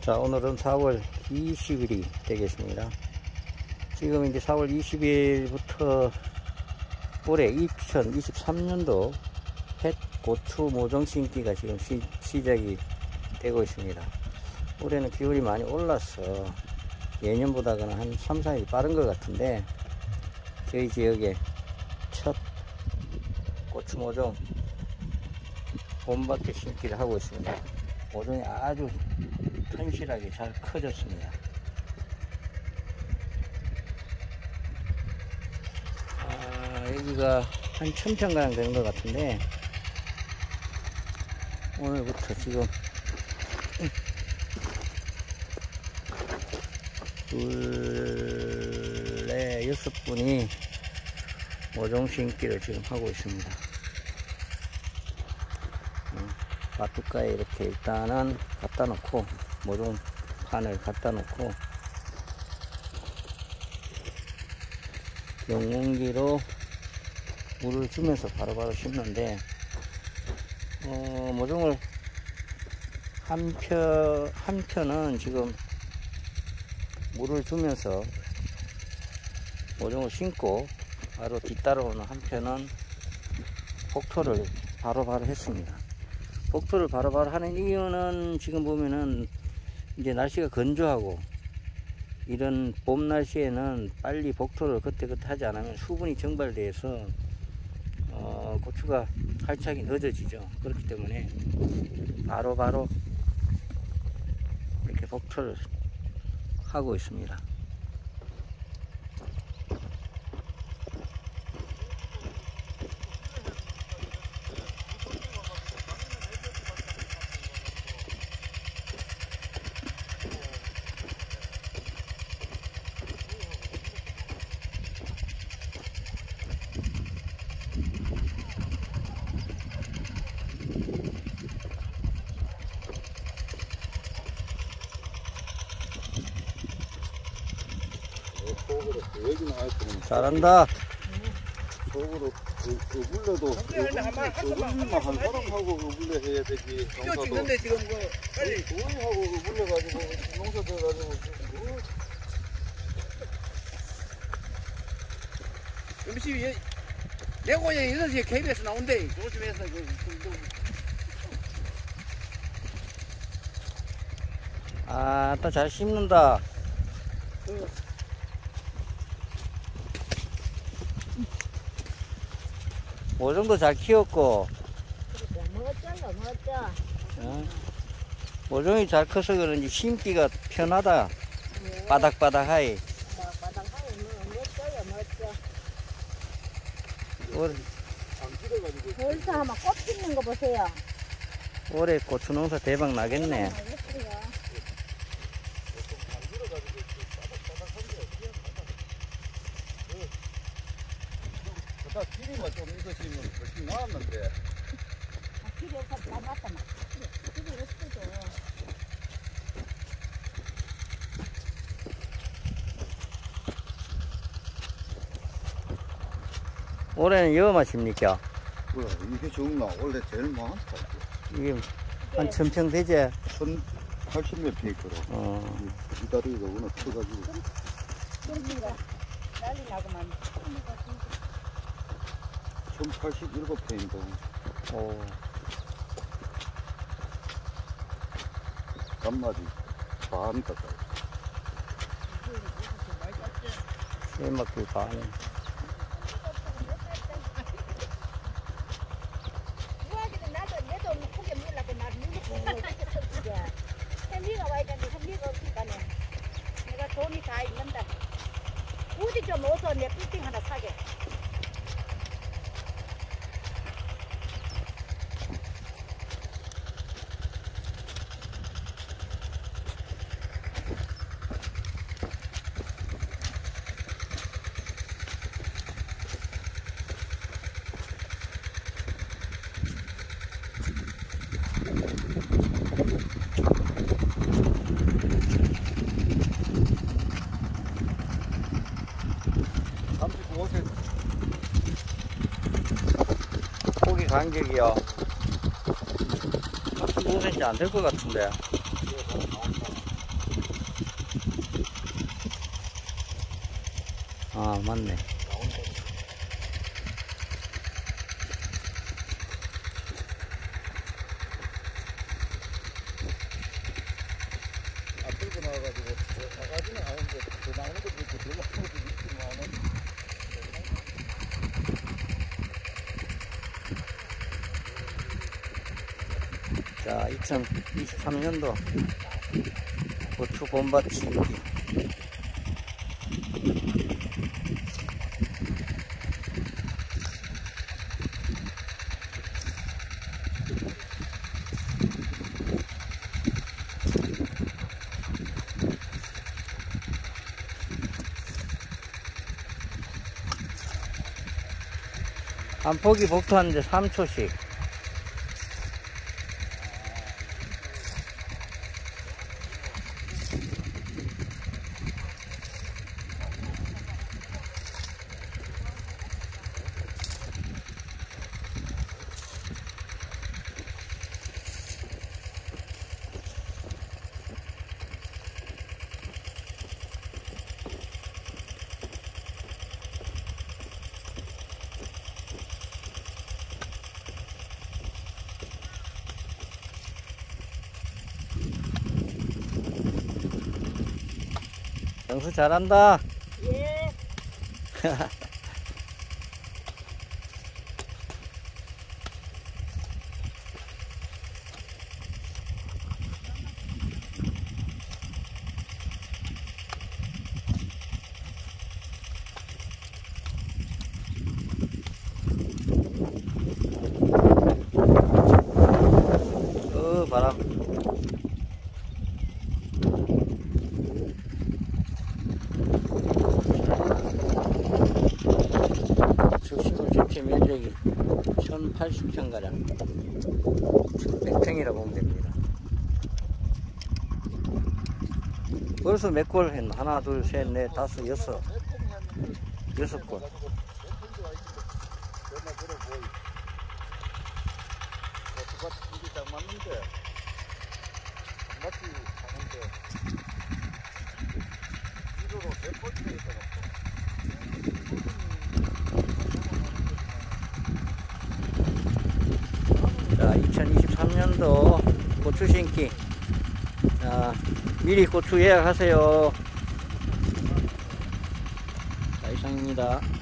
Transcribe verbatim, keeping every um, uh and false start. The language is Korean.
자, 오늘은 사월 이십일이 되겠습니다. 지금 이제 사월 이십일부터 올해 이천이십삼 년도 햇 고추 모종 심기가 지금 시, 시작이 되고 있습니다. 올해는 기온이 많이 올라서 예년보다는 한 삼, 사 일 빠른 것 같은데, 저희 지역에 첫 고추 모종 봄밭에 심기를 하고 있습니다. 모종이 아주 튼실하게 잘 커졌습니다. 아, 여기가 한 천평가량 되는 것 같은데, 오늘부터 지금 둘, 네, 여섯 분이 모종 심기를 지금 하고 있습니다. 마뚜까에 이렇게 일단은 갖다 놓고, 모종판을 갖다 놓고, 용공기로 물을 주면서 바로바로 심는데, 어, 모종을 한 편, 한 편은 지금 물을 주면서 모종을 심고, 바로 뒤따라오는 한 편은 폭토를 바로바로 했습니다. 폭토를 바로바로 하는 이유는, 지금 보면은 이제 날씨가 건조하고 이런 봄 날씨에는 빨리 복토를 그때그때 하지 않으면 수분이 증발돼서 어, 고추가 활착이 늦어지죠. 그렇기 때문에 바로바로 이렇게 복토를 하고 있습니다. 잘한다. 속으로 물려도 물리만 한 사람하고 물려 해야 되지. 이거 찍는데 지금 그 빨리 우리하고 물려가지고 농사 돼가지고 음식이 내 고향 여섯 시에 케이비에스 나온대. 조심해서 그 아, 또 잘 심는다. 모종도 잘 키웠고, 멋져요, 멋져. 어? 모종이 잘 커서 그런지 심기가 편하다. 네. 바닥바닥하이. 바닥하니 멋져요, 멋져. 올, 벌써 아마 꽃 피는 거 보세요. 올해 고추 농사 대박 나겠네. 알겠어요. 길이만 좀 있었으면 훨씬 나았는데. 아, 길이 없어, 다 맞다, 막. 길이 없어져. 올해는 여맛입니까? 뭐야, 이게 좋은가? 원래 제일 많다. 이게 한 천평 되지? 천팔십 몇 평 있거든. 어. 이 다리가 워낙 커가지고. 길이가 난리 나고만. 천팔십칠 평인가. 오. 간마디 반 가까이. 세 바퀴 반. 누가기는 나도 내도 크게 밀라고 나 밀고 햄리가 와야 되는데 햄리가 없으니까네. 내가 돈이 다 있는다. 어디 좀 어서 내 빌딩 하나 사게. 고기 간격이요. 삼십오 센티미터 안 될 것 같은데. 아, 맞네. 아, 들고 나와가지고, 나가지는 않은데, 더 나오는 것도 있고, 더 나오는 것도 있지만은. 자, 이천이십삼 년도 고추 봄밭 심기. 한 포기 복토하는데 삼 초씩. 영수 잘한다. 예. 어, 바람. 주식은 전체 면적이 천팔십 평가량, 백 평이라 보면 됩니다. 벌써 몇 골 했나? 하나, 둘, 셋, 넷, 다섯, 여섯. 여섯 골. 자, 이천이십삼 년도 고추 심기. 자, 미리 고추 예약하세요. 자, 이상입니다.